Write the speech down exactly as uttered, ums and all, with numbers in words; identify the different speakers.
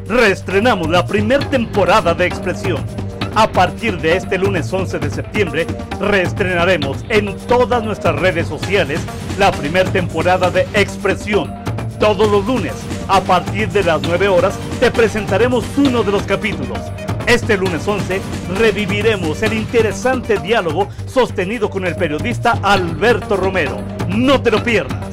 Speaker 1: reestrenamos la primera temporada de Expresión. A partir de este lunes once de septiembre, reestrenaremos en todas nuestras redes sociales la primera temporada de Expresión. Todos los lunes, a partir de las nueve horas, te presentaremos uno de los capítulos. Este lunes once, reviviremos el interesante diálogo sostenido con el periodista Alberto Romero. No te lo pierdas.